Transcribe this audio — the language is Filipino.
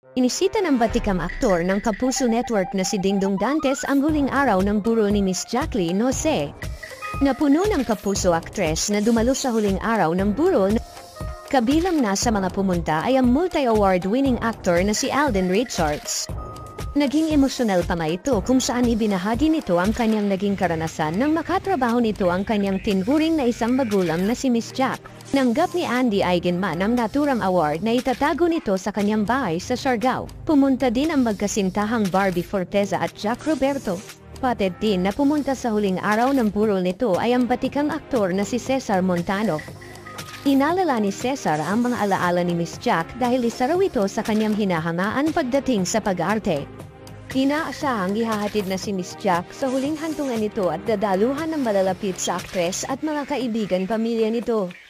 Inisita ng batikang aktor ng Kapuso Network na si Dingdong Dantes ang huling araw ng buro ni Miss Jacqueline Jose. Napuno ng Kapuso actress na dumalo sa huling araw ng buro. Kabilang na sa mga pumunta ay ang multi-award winning actor na si Alden Richards. Naging emosyonal pa nga ito kung saan ibinahagi nito ang kanyang naging karanasan nang makatrabaho nito ang kanyang tinuring na isang magulang na si Miss Jack. Nanggap ni Andy Eigenman ang naturang award na itatago nito sa kanyang bahay sa Siargao. Pumunta din ang magkasintahang Barbie Forteza at Jack Roberto. Patid din na pumunta sa huling araw ng burol nito ay ang batikang aktor na si Cesar Montano. Inalala ni Cesar ang mga alaala ni Miss Jack dahil isa raw ito sa kanyang hinahangaan pagdating sa pag-arte. Inaasahang ihahatid na si Miss Jack sa huling hantungan nito at dadaluhan ng malalapit sa aktres at mga kaibigan pamilya nito.